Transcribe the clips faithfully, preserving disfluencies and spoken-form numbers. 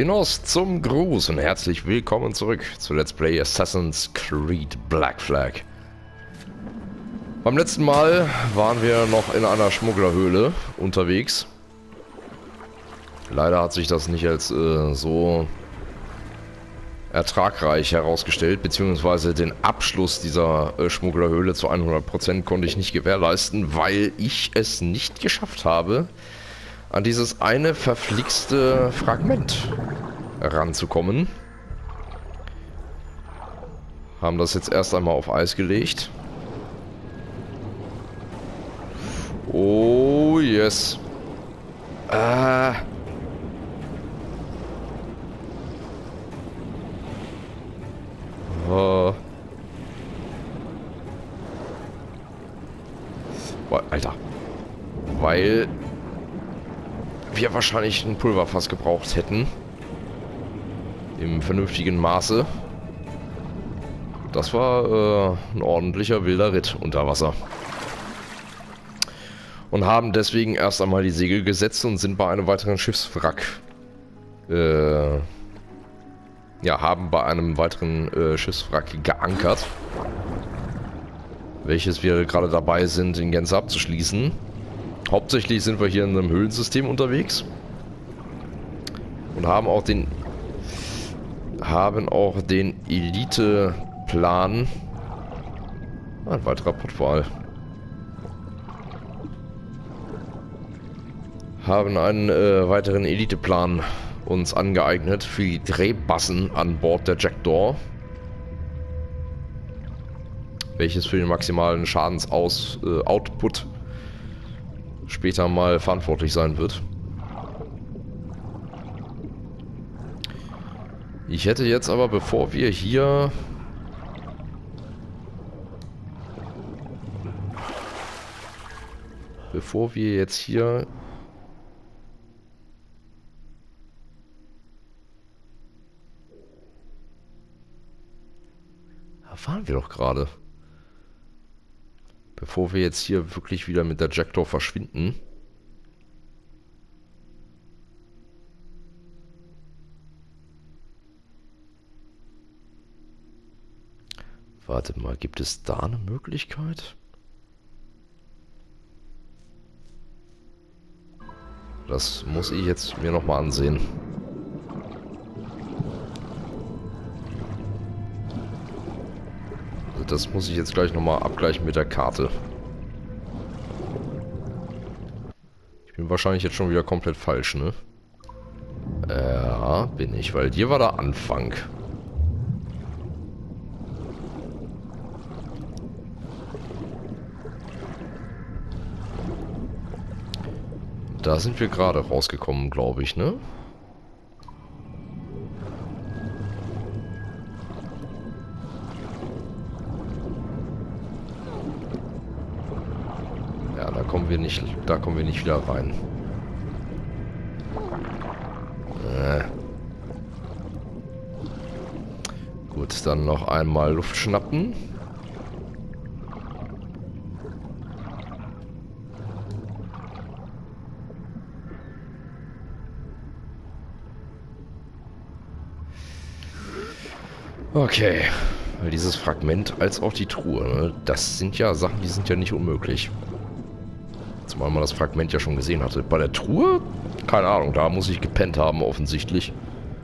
Hinaus zum Gruß und herzlich willkommen zurück zu Let's Play Assassin's Creed Black Flag. Beim letzten Mal waren wir noch in einer Schmugglerhöhle unterwegs. Leider hat sich das nicht als äh, so ertragreich herausgestellt, beziehungsweise den Abschluss dieser äh, Schmugglerhöhle zu hundert Prozent konnte ich nicht gewährleisten, weil ich es nicht geschafft habe, an dieses eine verflixte Fragment ranzukommen. Haben das jetzt erst einmal auf Eis gelegt. Oh yes. Ah. Oh. Boah, Alter. Weil wir wahrscheinlich ein Pulverfass gebraucht hätten. Im vernünftigen Maße. Das war äh, ein ordentlicher wilder Ritt unter Wasser. Und haben deswegen erst einmal die Segel gesetzt und sind bei einem weiteren Schiffswrack. Äh, ja, haben bei einem weiteren äh, Schiffswrack geankert. Welches wir gerade dabei sind, in Gänze abzuschließen. Hauptsächlich sind wir hier in einem Höhlensystem unterwegs. Und haben auch den haben auch den Elite-Plan. Ein weiterer Portfal. Haben einen äh, weiteren Elite-Plan uns angeeignet für die Drehbassen an Bord der Jackdaw. Welches für den maximalen Schadensoutput äh, später mal verantwortlich sein wird. Ich hätte jetzt aber, bevor wir hier bevor wir jetzt hier da fahren wir doch gerade. Bevor wir jetzt hier wirklich wieder mit der Jackdaw verschwinden. Warte mal, gibt es da eine Möglichkeit? Das muss ich jetzt mir nochmal ansehen. Das muss ich jetzt gleich nochmal abgleichen mit der Karte. Ich bin wahrscheinlich jetzt schon wieder komplett falsch, ne? Ja, bin ich, weil hier war der Anfang. Da sind wir gerade rausgekommen, glaube ich, ne? Da kommen wir nicht, da kommen wir nicht wieder rein. Äh. Gut, dann noch einmal Luft schnappen. Okay, weil dieses Fragment als auch die Truhe, ne, das sind ja Sachen, die sind ja nicht unmöglich. Zumal man das Fragment ja schon gesehen hatte. Bei der Truhe? Keine Ahnung, da muss ich gepennt haben, offensichtlich.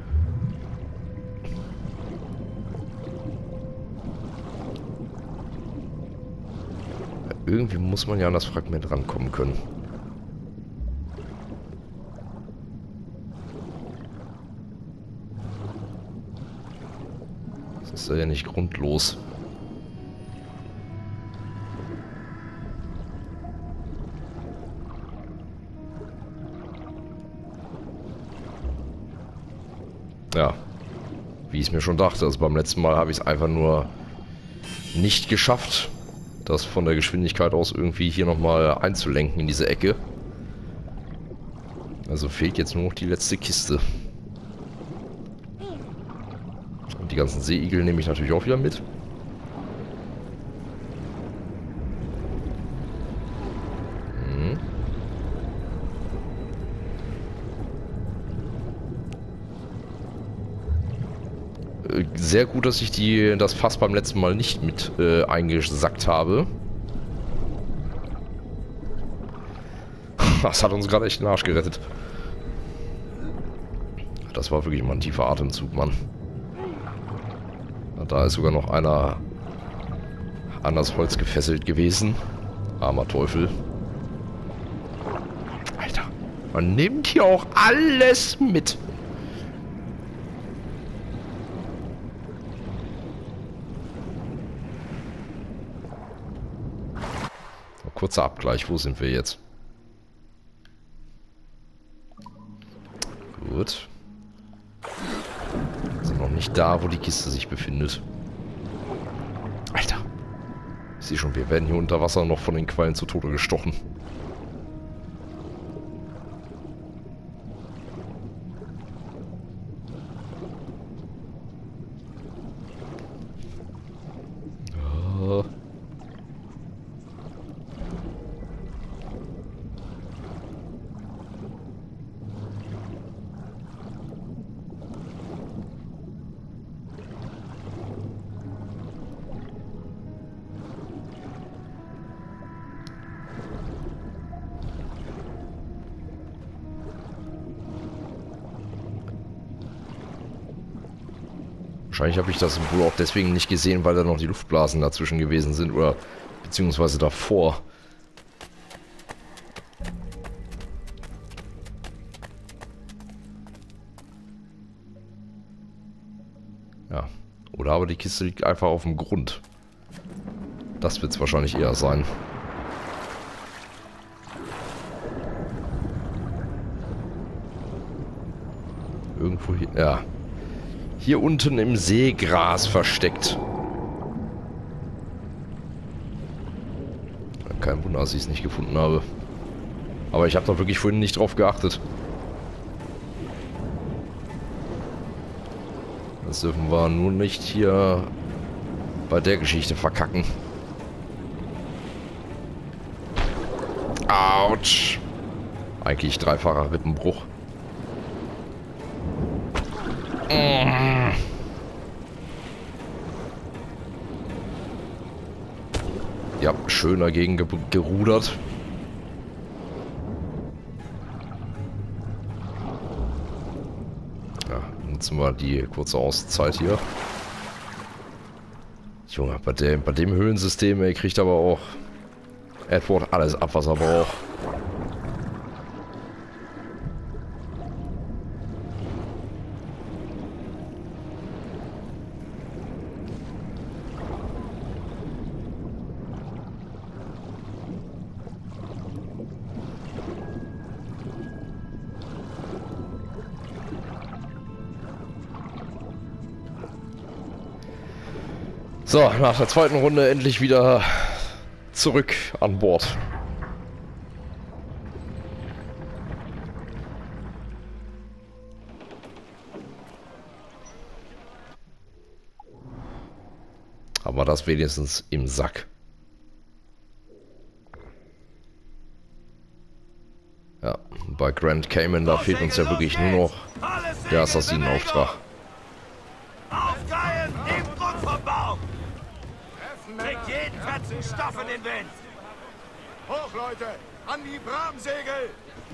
Irgendwie muss man ja an das Fragment rankommen können. Das ist ja nicht grundlos. Ja, wie ich es mir schon dachte. Also beim letzten Mal habe ich es einfach nur nicht geschafft, das von der Geschwindigkeit aus irgendwie hier nochmal einzulenken in diese Ecke. Also fehlt jetzt nur noch die letzte Kiste. Und die ganzen Seeigel nehme ich natürlich auch wieder mit. Hm. Äh, sehr gut, dass ich die, das Fass beim letzten Mal nicht mit äh, eingesackt habe. Das hat uns gerade echt den Arsch gerettet. Das war wirklich mal ein tiefer Atemzug, Mann. Da ist sogar noch einer an das Holz gefesselt gewesen. Armer Teufel. Alter, man nimmt hier auch alles mit. Kurzer Abgleich, wo sind wir jetzt? Gut. Wir sind noch nicht da, wo die Kiste sich befindet. Alter. Ich sehe schon, wir werden hier unter Wasser noch von den Quallen zu Tode gestochen. Oh. Wahrscheinlich habe ich das wohl auch deswegen nicht gesehen, weil da noch die Luftblasen dazwischen gewesen sind oder beziehungsweise davor. Ja, oder aber die Kiste liegt einfach auf dem Grund. Das wird es wahrscheinlich eher sein. Irgendwo hier, ja. Hier unten im Seegras versteckt. Kein Wunder, dass ich es nicht gefunden habe. Aber ich habe da wirklich vorhin nicht drauf geachtet. Das dürfen wir nur nicht hier bei der Geschichte verkacken. Autsch. Eigentlich dreifacher Rippenbruch. Ja, schön dagegen ge gerudert. Ja, nutzen wir die kurze Auszeit hier. Junge, bei dem, bei dem Höhlensystem, ey, kriegt aber auch Edward alles ab, was er braucht. So, nach der zweiten Runde endlich wieder zurück an Bord. Haben wir das wenigstens im Sack. Ja, bei Grand Cayman, da fehlt uns ja wirklich nur noch der Assassinenauftrag. Aufgeilen, neben Druck vom Baum! Kriegt jeden Fetzen Stoff in den Wind! Hoch, Leute! An die Bramsegel!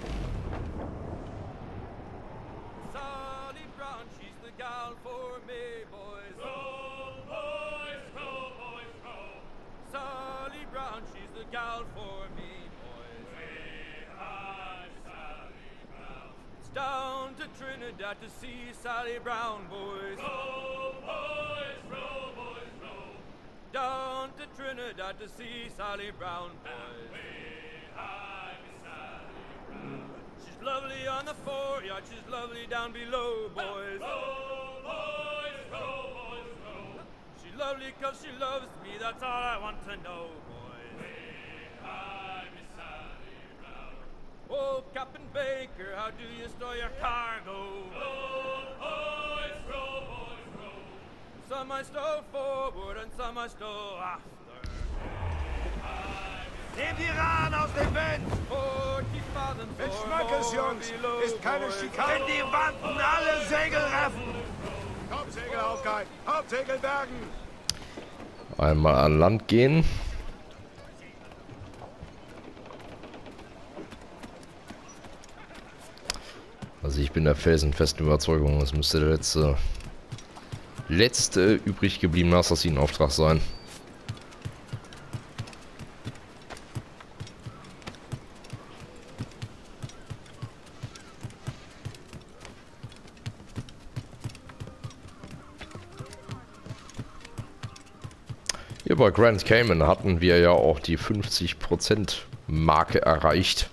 Sally Brown, she's the gal for me, boys. Row, boys, row, boys, row. Sally Brown, she's the gal for me, boys. Way high, Sally Brown. It's down to Trinidad to see Sally Brown, boys. Row, boys, row, boys, row. Down to Trinidad to see Sally Brown, boys. Way high, Sally Brown. She's lovely on the foreyard, she's lovely down below, boys. Row, boys, row, boys, row. She's lovely cause she loves me, that's all I want to know, boys. Way high, Miss Sally Brown. Oh, Captain Baker, how do you store your cargo? Row, boys, row, boys, row. Some I stow forward and some I stow after. Nehmt die Rahn aus dem Wind! Mit Schmackes, Jungs! Ist keine Schikane! In die Wanden alle Segel reffen! Topsegel aufgehalten. Hauptsegel bergen. Einmal an Land gehen. Also ich bin der felsenfesten Überzeugung, es müsste der letzte, letzte übrig gebliebene Assassinauftrag sein. Hier bei Grand Cayman hatten wir ja auch die fünfzig Prozent Marke erreicht.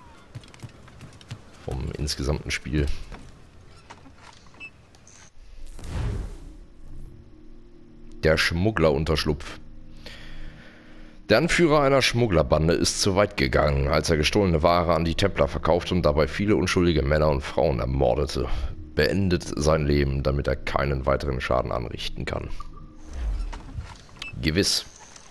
Vom insgesamten Spiel. Der Schmugglerunterschlupf. Der Anführer einer Schmugglerbande ist zu weit gegangen, als er gestohlene Ware an die Templer verkaufte und dabei viele unschuldige Männer und Frauen ermordete. Beendet sein Leben, damit er keinen weiteren Schaden anrichten kann. Gewiss.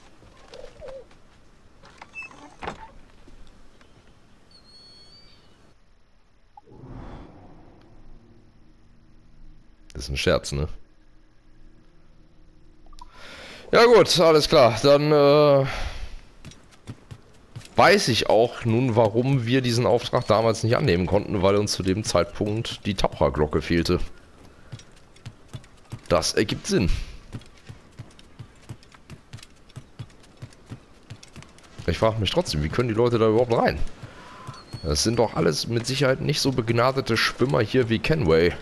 Das ist ein Scherz, ne? Ja gut, alles klar. Dann äh, weiß ich auch nun, warum wir diesen Auftrag damals nicht annehmen konnten, weil uns zu dem Zeitpunkt die Taucherglocke fehlte. Das ergibt Sinn. Ich frage mich trotzdem, wie können die Leute da überhaupt rein? Das sind doch alles mit Sicherheit nicht so begnadete Schwimmer hier wie Kenway.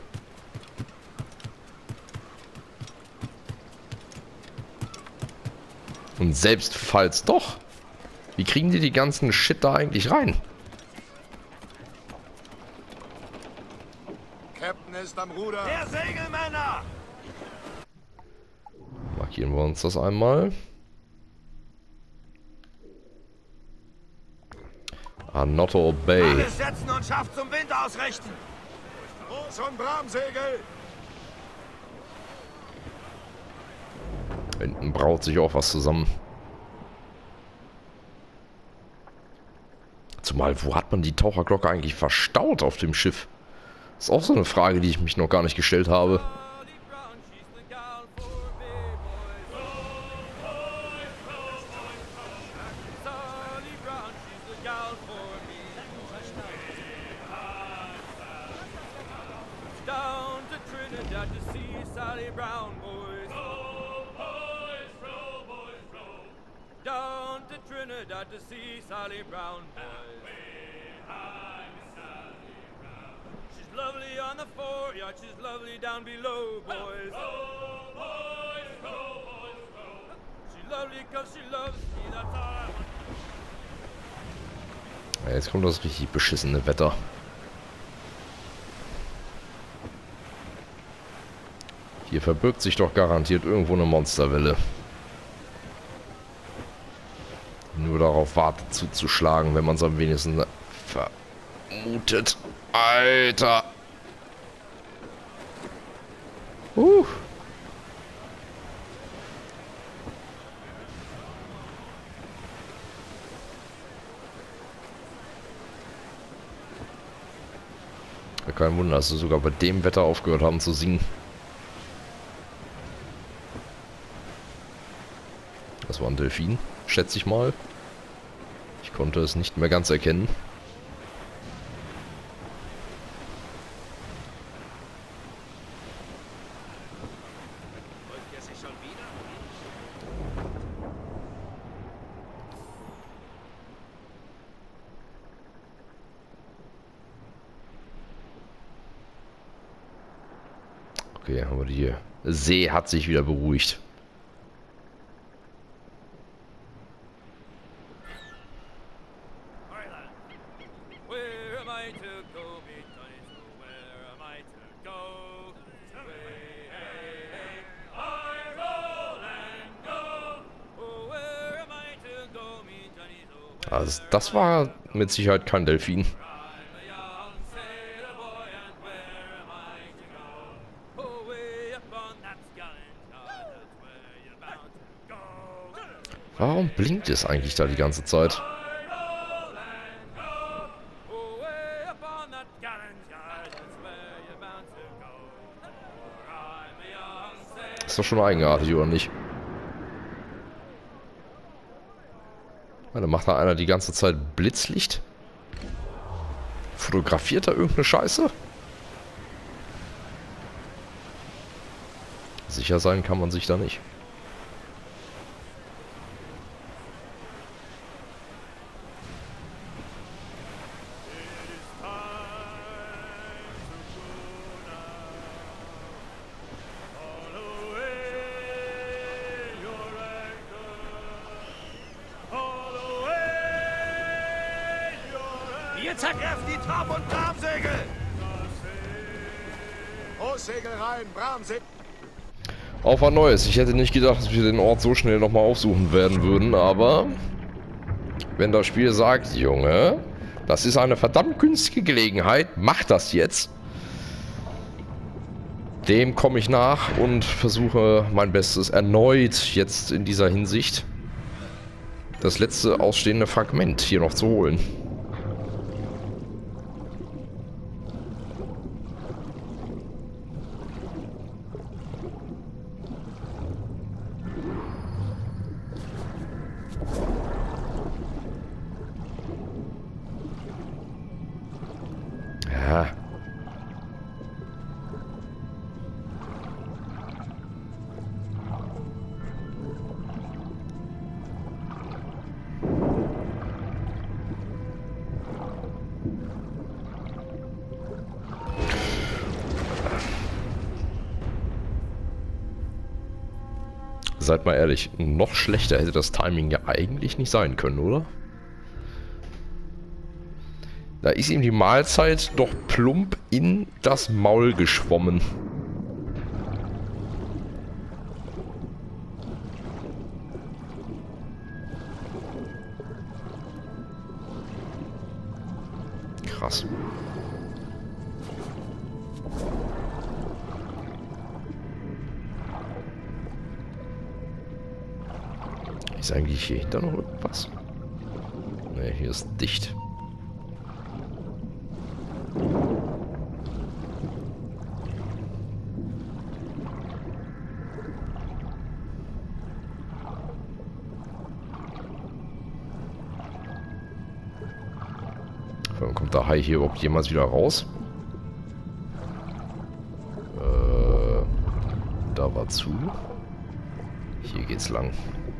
Und selbst falls doch, wie kriegen die die ganzen Shit da eigentlich rein? Captain ist am Ruder. Der Segelmänner! Markieren wir uns das einmal. Anoto Bay. Alles setzen und Schaft zum Wind ausrichten! Groß- und Bramsegel. Hinten braut sich auch was zusammen. Zumal, wo hat man die Taucherglocke eigentlich verstaut auf dem Schiff? Das ist auch so eine Frage, die ich mich noch gar nicht gestellt habe. Trinidad to see Sally Brown, boys. She's lovely on the foreyard, she's lovely down below, boys. She's lovely cause she loves me, that's all I want. Ja, jetzt kommt das richtig beschissene Wetter. Hier verbirgt sich doch garantiert irgendwo eine Monsterwelle. Nur darauf wartet zuzuschlagen, wenn man es am wenigsten vermutet. Alter! Uh. Ja, kein Wunder, dass sie sogar bei dem Wetter aufgehört haben zu singen. Das war ein Delfin, schätze ich mal. Ich konnte es nicht mehr ganz erkennen. Wollt ihr sich schon wieder? Okay, aber die See hat sich wieder beruhigt. Where am I to go, me Johnny? So where am I to go? Way, hey, hey, I roll and go. Oh, where am I to go, me Johnny? So where Also das war mit Sicherheit kein Delfin. I'm a young sailor boy, and where am I to go? Oh, way up on that gallant yard, that's where you're bound to go. Warum blinkt es eigentlich da die ganze Zeit? Ist doch schon eigenartig, oder nicht? Dann macht da einer die ganze Zeit Blitzlicht. Fotografiert da irgendeine Scheiße? Sicher sein kann man sich da nicht. Jetzt ergreift die Traum- und Bramsegel! Großsegel rein, Bramsegel. Auf ein neues. Ich hätte nicht gedacht, dass wir den Ort so schnell nochmal aufsuchen werden würden, aber wenn das Spiel sagt, Junge, das ist eine verdammt günstige Gelegenheit, mach das jetzt. Dem komme ich nach und versuche mein Bestes erneut jetzt in dieser Hinsicht das letzte ausstehende Fragment hier noch zu holen. Ja. Seid mal ehrlich, noch schlechter hätte das Timing ja eigentlich nicht sein können, oder? Da ist ihm die Mahlzeit doch plump in das Maul geschwommen. Krass. Ist eigentlich hier hinter noch irgendwas? Ne, hier ist dicht. Wann kommt der Hai hier überhaupt jemals wieder raus? Äh, da war zu. Hier geht's lang.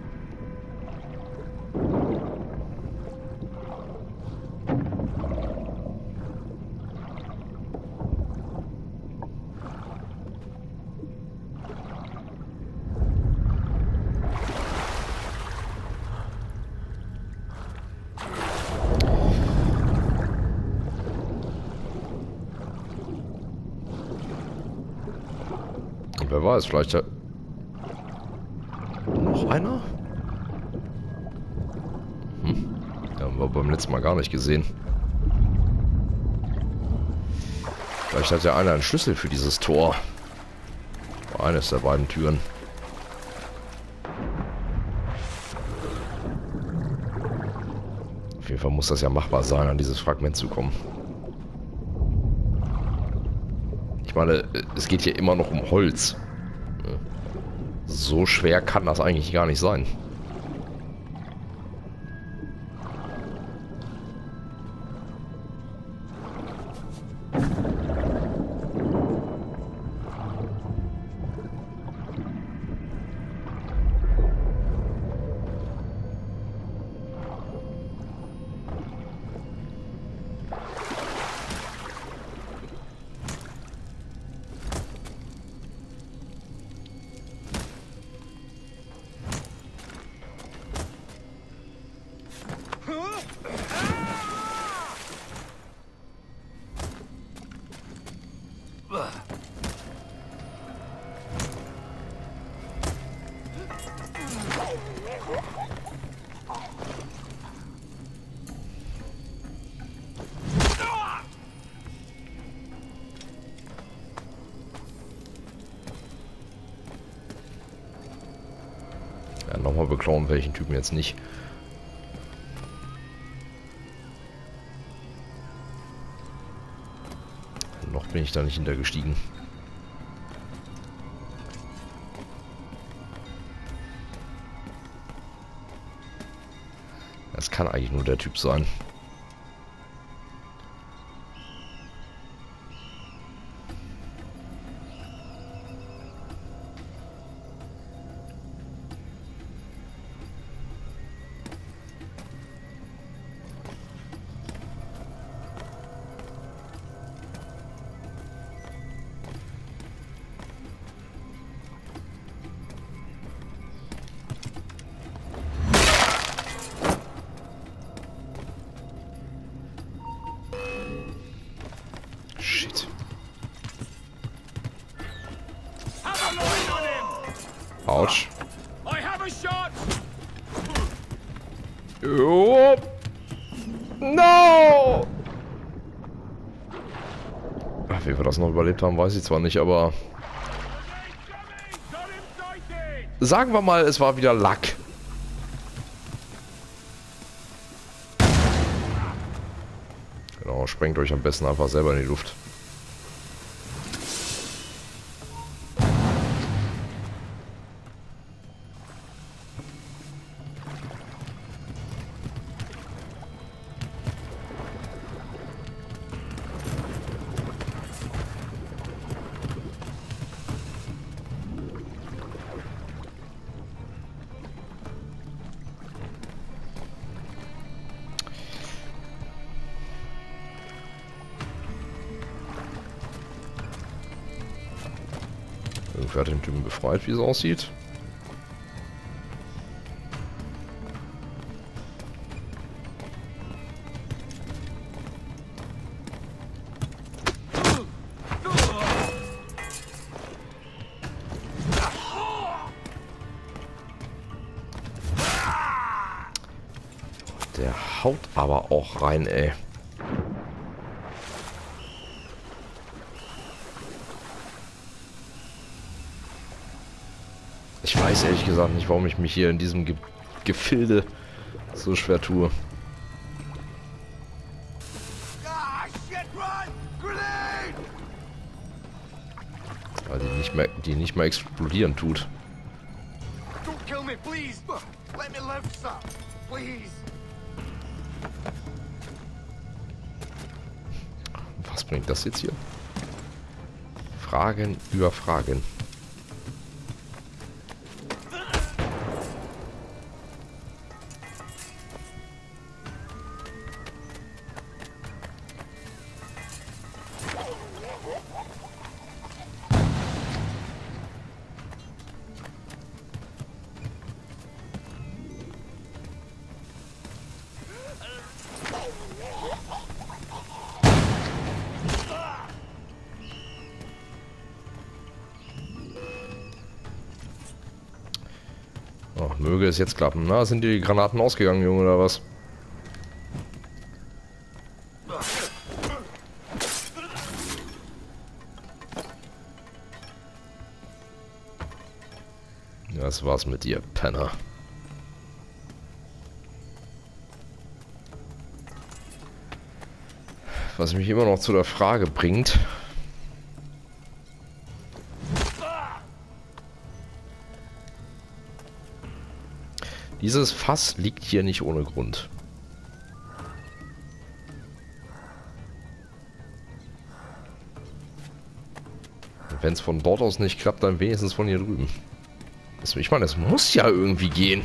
Wer weiß, vielleicht ja noch einer? Hm. Den haben wir beim letzten Mal gar nicht gesehen. Vielleicht hat ja einer einen Schlüssel für dieses Tor. Eines der beiden Türen. Auf jeden Fall muss das ja machbar sein, an dieses Fragment zu kommen. Ich meine, es geht hier immer noch um Holz. So schwer kann das eigentlich gar nicht sein. Ja, nochmal beklauen welchen Typen jetzt nicht. Noch bin ich da nicht hintergestiegen. Das kann eigentlich nur der Typ sein. Shit. Autsch. I have a shot. Oh. No! Ach, wie wir das noch überlebt haben, weiß ich zwar nicht, aber... Sagen wir mal, es war wieder Lack. Genau, sprengt euch am besten einfach selber in die Luft. Irgendwer hat den Typen befreit, wie es aussieht. Der haut aber auch rein, ey. Ich weiß ehrlich gesagt nicht, warum ich mich hier in diesem Ge Gefilde so schwer tue. Weil die nicht mehr, die nicht mehr explodieren tut. Don't kill me, please. Let me live, sir. Please. Was bringt das jetzt hier? Fragen über Fragen. Oh, möge es jetzt klappen. Na, sind die Granaten ausgegangen, Junge, oder was? Das war's mit dir, Penner. Was mich immer noch zu der Frage bringt... Dieses Fass liegt hier nicht ohne Grund. Wenn es von dort aus nicht klappt, dann wenigstens von hier drüben. Ich meine, es muss ja irgendwie gehen.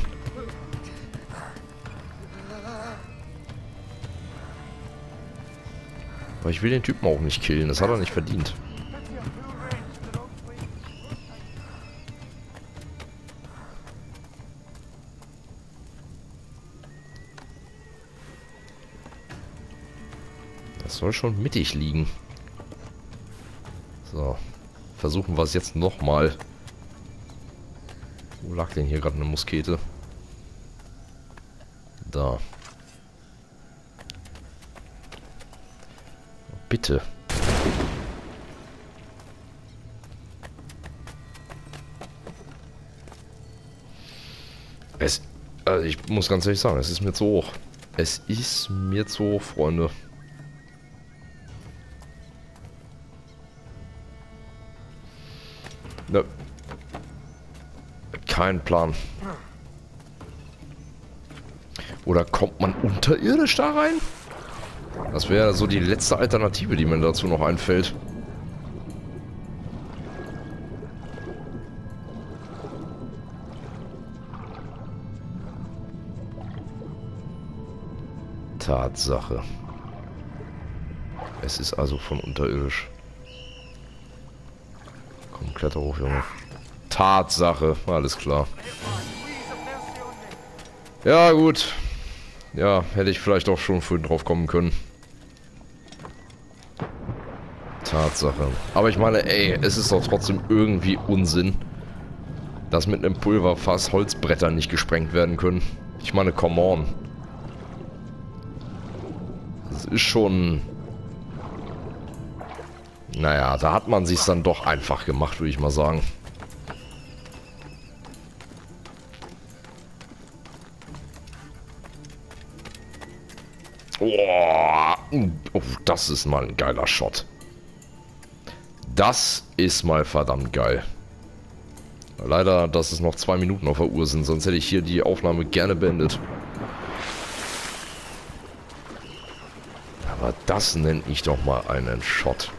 Aber ich will den Typen auch nicht killen, das hat er nicht verdient. Das soll schon mittig liegen. So, versuchen wir es jetzt nochmal. Wo lag denn hier gerade eine Muskete? Da. Bitte. Es, also ich muss ganz ehrlich sagen, es ist mir zu hoch. Es ist mir zu hoch, Freunde. Ne. Kein Plan. Oder kommt man unterirdisch da rein? Das wäre so die letzte Alternative, die mir dazu noch einfällt. Tatsache. Es ist also von unterirdisch. Komm, kletter hoch, Junge. Tatsache, alles klar. Ja, gut. Ja, hätte ich vielleicht auch schon früh drauf kommen können. Tatsache. Aber ich meine, ey, es ist doch trotzdem irgendwie Unsinn, dass mit einem Pulverfass Holzbretter nicht gesprengt werden können. Ich meine, come on. Das ist schon... Naja, da hat man sich's dann doch einfach gemacht, würde ich mal sagen. Oh, oh, das ist mal ein geiler Shot. Das ist mal verdammt geil. Leider, dass es noch zwei Minuten auf der Uhr sind, sonst hätte ich hier die Aufnahme gerne beendet. Aber das nenne ich doch mal einen Shot.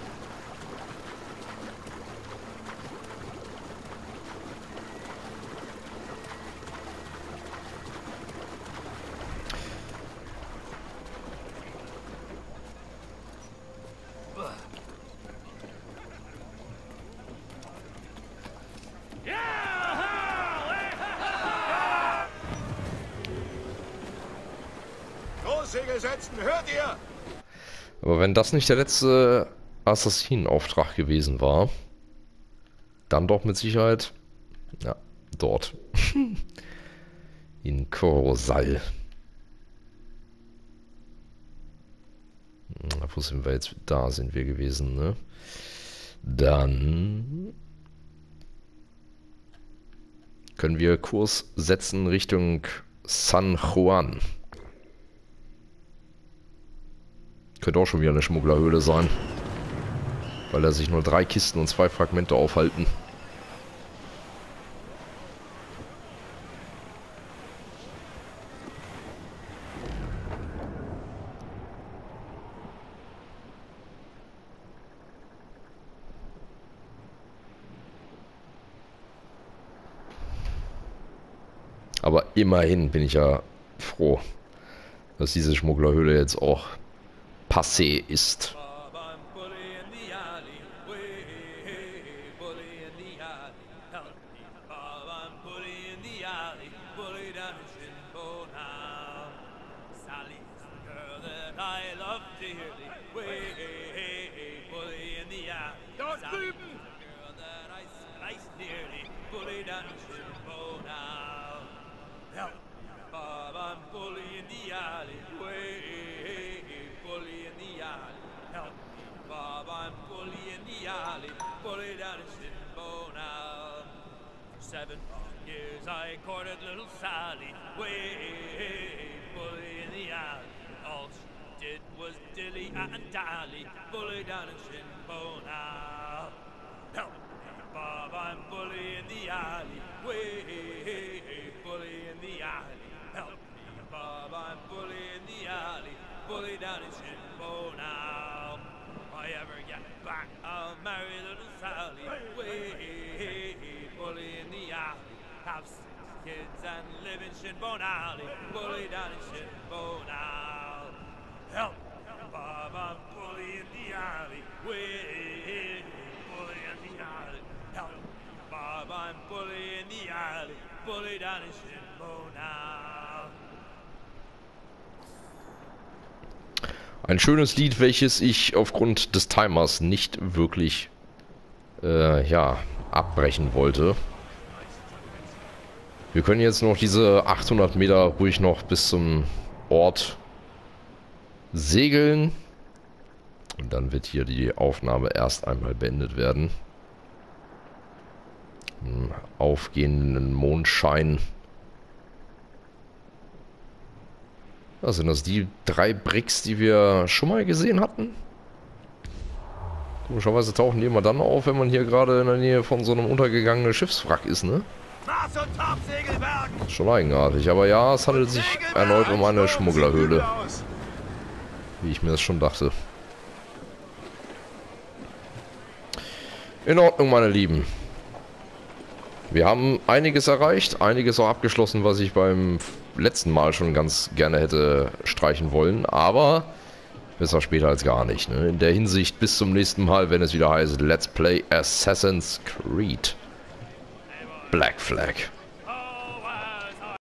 Großsegel setzen, hört ihr? Aber wenn das nicht der letzte Assassinauftrag gewesen war, dann doch mit Sicherheit, ja, dort. In Corozal. Wo sind wir jetzt? Da sind wir gewesen, ne? Dann können wir Kurs setzen Richtung San Juan. Könnte auch schon wieder eine Schmugglerhöhle sein. Weil da sich nur drei Kisten und zwei Fragmente aufhalten. Aber immerhin bin ich ja froh, dass diese Schmugglerhöhle jetzt auch passé ist. Dort drüben! Bob, I'm bully in the alley, way, bully in the alley. Help me, Bob, I'm bully in the alley, bully down in Shinbo now. For seven long years I courted little Sally, way, bully in the alley. All she did was dilly and dally, bully down in Shinbo now. Help me, Bob, I'm bully in the alley, way, bully in the alley. Help me, Bob, I'm bully in the alley, bully down in Shinbo now. If I ever get back, I'll marry little Sally, way, bully in the alley. Have six kids and live in Shinbone Alley, bully down in Shinbone now. Help me, Bob, I'm bully in the alley, way, bully in the alley. Help me, Bob, I'm bully in the alley, bully down in Shinbone now. Ein schönes Lied, welches ich aufgrund des Timers nicht wirklich äh, ja, abbrechen wollte. Wir können jetzt noch diese achthundert Meter ruhig noch bis zum Ort segeln. Und dann wird hier die Aufnahme erst einmal beendet werden. Im aufgehenden Mondschein. Ja, sind das die drei Bricks, die wir schon mal gesehen hatten? Komischerweise tauchen die immer dann auf, wenn man hier gerade in der Nähe von so einem untergegangenen Schiffswrack ist, ne? Mars und Topsegelberg! Schon eigenartig, aber ja, es handelt sich erneut um eine Schmugglerhöhle. Wie ich mir das schon dachte. In Ordnung, meine Lieben. Wir haben einiges erreicht, einiges auch abgeschlossen, was ich beim letzten Mal schon ganz gerne hätte streichen wollen, aber besser später als gar nicht. Ne? In der Hinsicht bis zum nächsten Mal, wenn es wieder heißt Let's Play Assassin's Creed Black Flag.